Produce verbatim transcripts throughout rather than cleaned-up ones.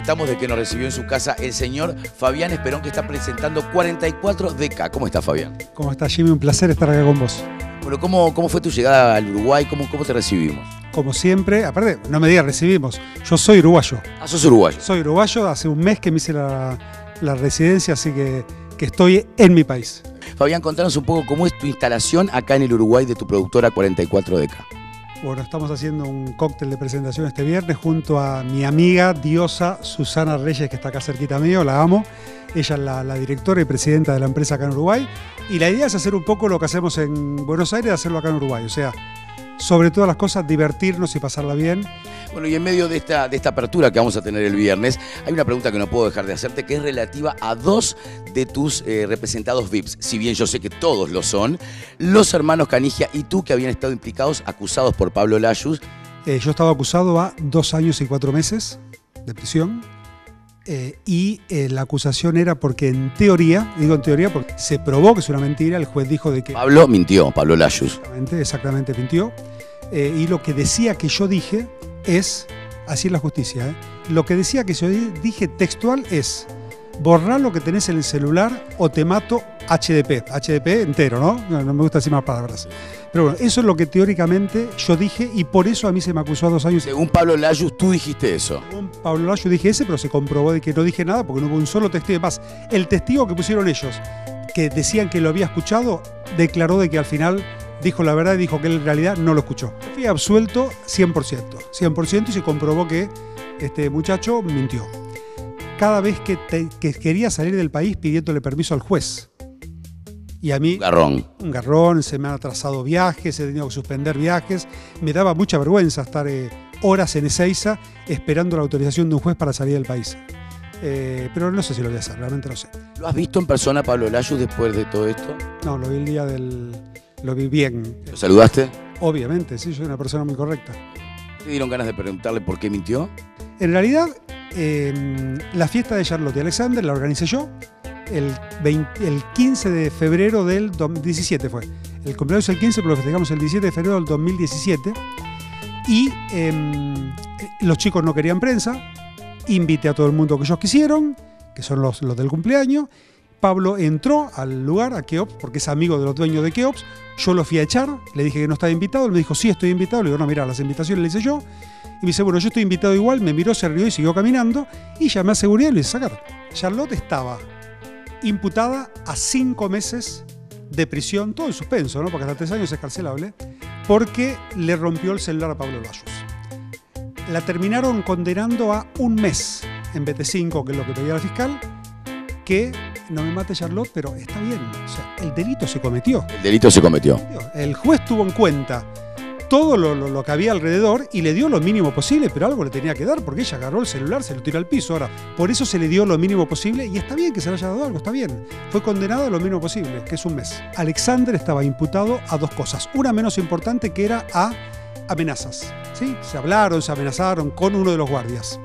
estamos de que nos recibió en su casa el señor Fabián Esperón, que está presentando cuarenta y cuatro D K. ¿Cómo está, Fabián? ¿Cómo está, Jimmy? Un placer estar acá con vos. Bueno, ¿cómo, cómo fue tu llegada al Uruguay? ¿Cómo, cómo te recibimos? Como siempre, aparte, no me digas recibimos, yo soy uruguayo. Ah, sos uruguayo. Soy uruguayo, hace un mes que me hice la, la residencia, así que, que estoy en mi país. Fabián, contanos un poco cómo es tu instalación acá en el Uruguay de tu productora cuarenta y cuatro D K. Bueno, estamos haciendo un cóctel de presentación este viernes junto a mi amiga diosa Susana Reyes, que está acá cerquita mío, la amo. Ella es la, la directora y presidenta de la empresa acá en Uruguay. Y la idea es hacer un poco lo que hacemos en Buenos Aires, hacerlo acá en Uruguay. O sea, sobre todas las cosas, divertirnos y pasarla bien. Bueno, y en medio de esta, de esta apertura que vamos a tener el viernes, hay una pregunta que no puedo dejar de hacerte, que es relativa a dos de tus eh, representados V I Ps. Si bien yo sé que todos lo son, los hermanos Canigia y tú, que habían estado implicados, acusados por Pablo Layuz. Eh, yo estaba acusado a dos años y cuatro meses de prisión. Eh, y eh, la acusación era porque en teoría, digo en teoría porque se probó que es una mentira, el juez dijo de que... Pablo mintió, Pablo Layuz. Exactamente, exactamente mintió. Eh, y lo que decía que yo dije es, así es la justicia, ¿eh? Lo que decía que yo dije textual es, borrar lo que tenés en el celular o te mato H D P. H D P entero, ¿no? No, no me gusta decir más palabras. Pero bueno, eso es lo que teóricamente yo dije y por eso a mí se me acusó a dos años. Según Pablo Layuz, tú dijiste eso. Según Pablo Layuz dije ese, pero se comprobó de que no dije nada porque no hubo un solo testigo. Más, el testigo que pusieron ellos, que decían que lo había escuchado, declaró de que al final dijo la verdad y dijo que él en realidad no lo escuchó. Fui absuelto cien por ciento. cien por ciento y se comprobó que este muchacho mintió. Cada vez que, te, que quería salir del país pidiéndole permiso al juez. Y a mí... Un garrón. Un garrón, se me han atrasado viajes, he tenido que suspender viajes. Me daba mucha vergüenza estar eh, horas en Ezeiza esperando la autorización de un juez para salir del país. Eh, pero no sé si lo voy a hacer, realmente no sé. ¿Lo has visto en persona, Pablo Layuz, después de todo esto? No, lo vi el día del... Lo vi bien. ¿Lo saludaste? Obviamente, sí, soy una persona muy correcta. ¿Te dieron ganas de preguntarle por qué mintió? En realidad, eh, la fiesta de Charlotte y Alexander la organicé yo el, veinte, el quince de febrero del dos mil diecisiete fue. El cumpleaños es el quince, pero lo festejamos el diecisiete de febrero del dos mil diecisiete. Y eh, los chicos no querían prensa. Invité a todo el mundo que ellos quisieron, que son los, los del cumpleaños. Pablo entró al lugar, a Keops, porque es amigo de los dueños de Keops. Yo lo fui a echar, le dije que no estaba invitado. Él me dijo, sí, estoy invitado. Le digo, no, mira, las invitaciones las hice yo. Y me dice, bueno, yo estoy invitado igual. Me miró, se rió y siguió caminando. Y llamé a seguridad y lo hice sacar. Charlotte estaba imputada a cinco meses de prisión, todo en suspenso, ¿no? Porque hasta tres años es carcelable, porque le rompió el celular a Pablo Layuz. La terminaron condenando a un mes en vez de cinco, que es lo que pedía la fiscal, que no me mate Charlotte, pero está bien. O sea, el delito se cometió. El delito se cometió. El juez tuvo en cuenta todo lo, lo, lo que había alrededor y le dio lo mínimo posible, pero algo le tenía que dar, porque ella agarró el celular, se lo tiró al piso. Ahora, por eso se le dio lo mínimo posible y está bien que se le haya dado algo, está bien. Fue condenado a lo mínimo posible, que es un mes. Alexander estaba imputado a dos cosas. Una menos importante, que era a amenazas. ¿Sí? Se hablaron, se amenazaron con uno de los guardias.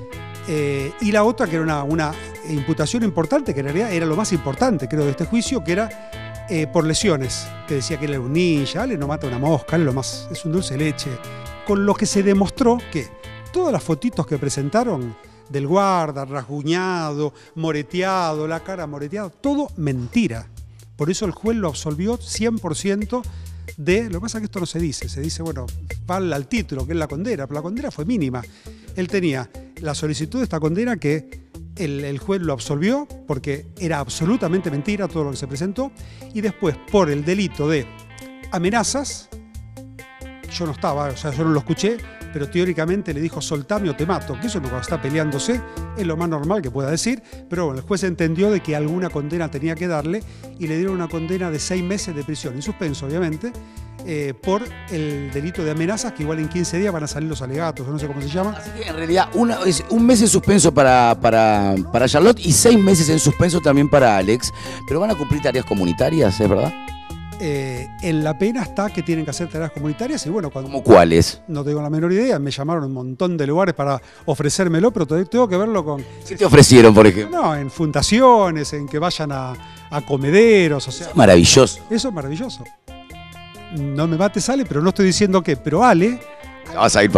Eh, y la otra, que era una, una imputación importante, que en realidad era lo más importante, creo, de este juicio, que era eh, por lesiones, que decía que él era un ninja, Ale no mata una mosca, Ale lo más, es un dulce de leche. Con lo que se demostró que todas las fotitos que presentaron del guarda, rasguñado, moreteado, la cara moreteada, todo mentira. Por eso el juez lo absolvió cien por ciento de... Lo que pasa es que esto no se dice, se dice, bueno, va al título, que es la condena, pero la condena fue mínima. Él tenía la solicitud de esta condena que el, el juez lo absolvió porque era absolutamente mentira todo lo que se presentó, y después por el delito de amenazas, yo no estaba, o sea, yo no lo escuché, pero teóricamente le dijo soltame o te mato, que eso cuando está peleándose es lo más normal que pueda decir, pero bueno, el juez entendió de que alguna condena tenía que darle y le dieron una condena de seis meses de prisión, en suspenso obviamente, eh, por el delito de amenazas, que igual en quince días van a salir los alegatos, no sé cómo se llama. Así que en realidad una, es un mes en suspenso para, para, para Charlotte y seis meses en suspenso también para Alex, pero van a cumplir tareas comunitarias, ¿es verdad? Eh, en la pena está que tienen que hacer tareas comunitarias y bueno, cuando... ¿Cómo cuáles? No tengo la menor idea, me llamaron un montón de lugares para ofrecérmelo, pero tengo que verlo con... ¿Qué te ofrecieron, por ejemplo? No, en fundaciones, en que vayan a, a comederos, o sea... Es maravilloso. Eso es maravilloso. No me mate, sale, pero no estoy diciendo qué, pero Ale... Vas a ir para ahí.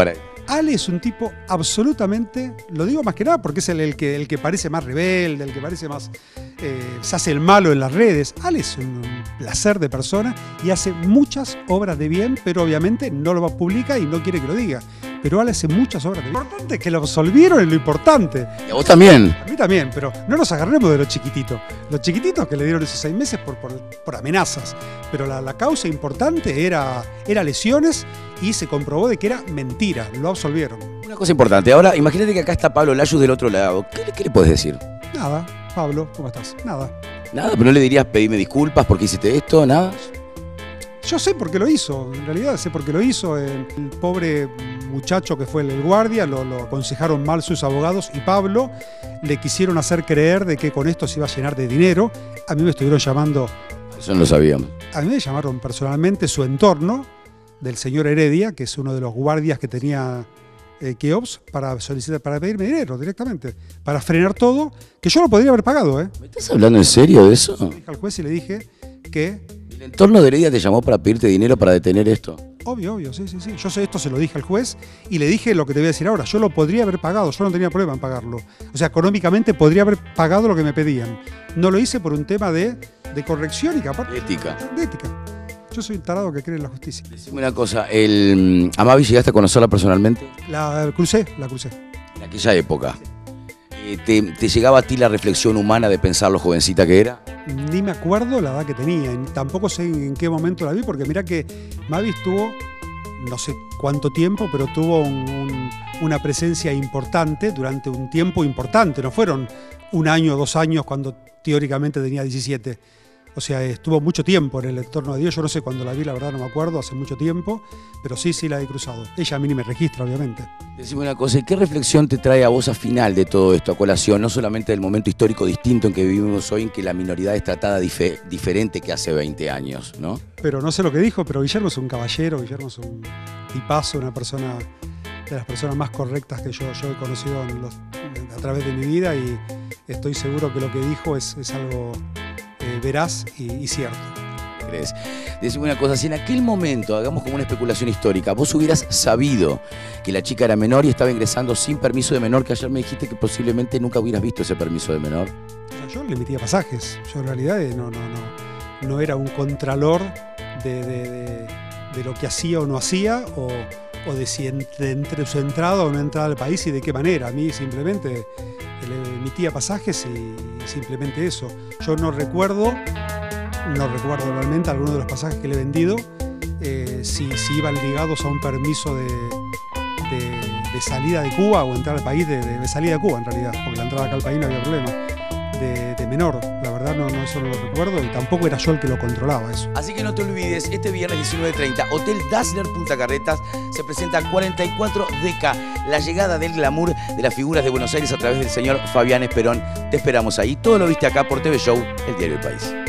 Ale es un tipo absolutamente, lo digo más que nada porque es el, el, que, el que parece más rebelde, el que parece más, eh, se hace el malo en las redes. Ale es un, un placer de persona y hace muchas obras de bien, pero obviamente no lo publica y no quiere que lo diga. Pero Ale hace muchas obras de bien. Lo importante es que lo absolvieron, es lo importante. Y a vos también. A mí también, pero no nos agarremos de los chiquititos. Los chiquititos que le dieron esos seis meses por, por, por amenazas. Pero la, la causa importante era, era lesiones y se comprobó de que era mentira. Lo absolvieron. Una cosa importante. Ahora, imagínate que acá está Pablo Layuz del otro lado. ¿Qué, qué le puedes decir? Nada. Pablo, ¿cómo estás? Nada. Nada, pero no le dirías pedirme disculpas porque hiciste esto, nada. Yo sé por qué lo hizo, en realidad sé por qué lo hizo. El, el pobre muchacho que fue el, el guardia, lo, lo aconsejaron mal sus abogados y Pablo le quisieron hacer creer de que con esto se iba a llenar de dinero. A mí me estuvieron llamando... Eso no lo sabíamos. A mí me llamaron personalmente su entorno, del señor Heredia, que es uno de los guardias que tenía eh, Keops, para solicitar, para pedirme dinero directamente, para frenar todo, que yo lo podría haber pagado. ¿eh? ¿Me estás hablando en serio de eso? Le dije al juez y le dije que... ¿El entorno de Heredia te llamó para pedirte dinero para detener esto? Obvio, obvio, sí, sí, sí. Yo sé esto, se lo dije al juez y le dije lo que te voy a decir ahora. Yo lo podría haber pagado, yo no tenía problema en pagarlo. O sea, económicamente podría haber pagado lo que me pedían. No lo hice por un tema de, de corrección y que aparte... De ética. De ética. Yo soy un tarado que cree en la justicia. Decime una cosa, el, ¿a Mavi llegaste a conocerla personalmente? La crucé, la crucé. En aquella época. Eh, ¿te, ¿Te llegaba a ti la reflexión humana de pensar lo jovencita que era? Ni me acuerdo la edad que tenía, y tampoco sé en qué momento la vi, porque mirá que Mavi estuvo, no sé cuánto tiempo, pero tuvo un, un, una presencia importante durante un tiempo importante. No fueron un año o dos años cuando teóricamente tenía diecisiete. O sea, estuvo mucho tiempo en el entorno de Dios. Yo no sé cuándo la vi, la verdad no me acuerdo, hace mucho tiempo, pero sí, sí la he cruzado. Ella a mí ni me registra, obviamente. Decime una cosa, ¿y qué reflexión te trae a vos a final de todo esto, a colación? No solamente del momento histórico distinto en que vivimos hoy, en que la minoridad es tratada dife diferente que hace veinte años, ¿no? Pero no sé lo que dijo, pero Guillermo es un caballero, Guillermo es un tipazo, una persona de las personas más correctas que yo, yo he conocido en los, a través de mi vida, y estoy seguro que lo que dijo es, es algo... Eh, veraz y, y cierto. ¿Crees? Decime una cosa, si en aquel momento, hagamos como una especulación histórica, vos hubieras sabido que la chica era menor y estaba ingresando sin permiso de menor, que ayer me dijiste que posiblemente nunca hubieras visto ese permiso de menor. O sea, yo le emitía pasajes, yo en realidad no, no, no, no era un contralor de, de, de, de lo que hacía o no hacía, o, o de si entre, entre su entrada o no entrada al país y de qué manera. A mí simplemente le emitía pasajes y simplemente eso. Yo no recuerdo, no recuerdo realmente algunos de los pasajes que le he vendido, eh, si, si iban ligados a un permiso de, de, de salida de Cuba o entrar al país, de, de, de salida de Cuba en realidad, porque la entrada acá al país no había problema, de, de menor. La verdad no, no, eso no lo recuerdo y tampoco era yo el que lo controlaba eso. Así que no te olvides, este viernes diecinueve treinta, Hotel Dazzler Punta Carretas se presenta cuarenta y cuatro D K, la llegada del glamour de las figuras de Buenos Aires a través del señor Fabián Esperón. Te esperamos ahí. Todo lo viste acá por T V Show, el diario El País.